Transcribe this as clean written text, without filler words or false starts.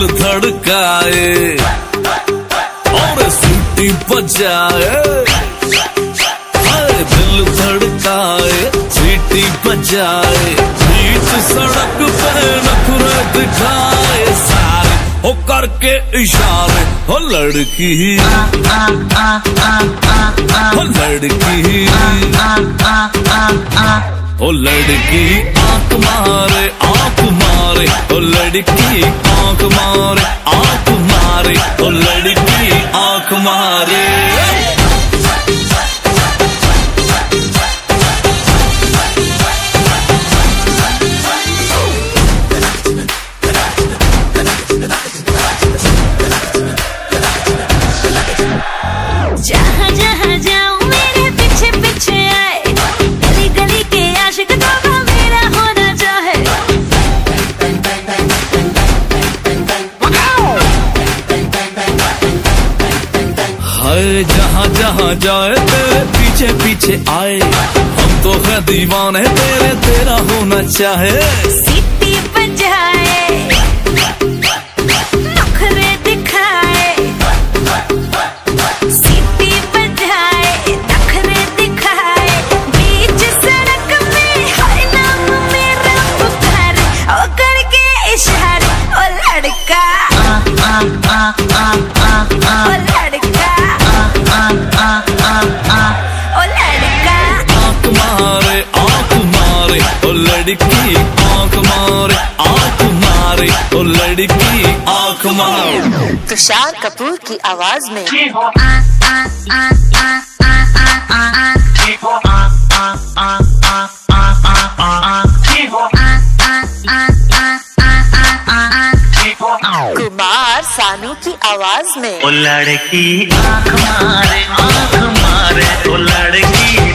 दिल धड़काए और सीटी बजाए, दिल धड़काए सीटी बजाए, बीच सड़क पे नखरे दिखाए सारे हो करके इशारे। हो लड़की हो लड़की ओ लड़की आंख मारे आंख मारे, ओ लड़की आंख मारे आंख मारे, ओ लड़की आंख मारे। जहाँ जहाँ जाऊँ मेरे पीछे पीछे आए, गली गली के आशिक तो मेरा होना चाहे। हाय जहाँ जहाँ जाए तेरे पीछे पीछे आए, हम तो है दीवाने तेरे, तेरा होना चाहे। सीटी बजाए नखरे दिखाए, सीटी बजाए नखरे दिखाए, बीच सड़क में हर नाम मेरा पुकारे, ओ करके इशारे। ओ लड़का ओ लड़का ओ लड़का आंख मारे आंख मारे, ओ लड़की आंख मारे आंख मारे, ओ लड़की आंख मारे। तुषार कपूर की आवाज में कुमार सानू की आवाज में ओ लड़की आंख मारे, ओ लड़की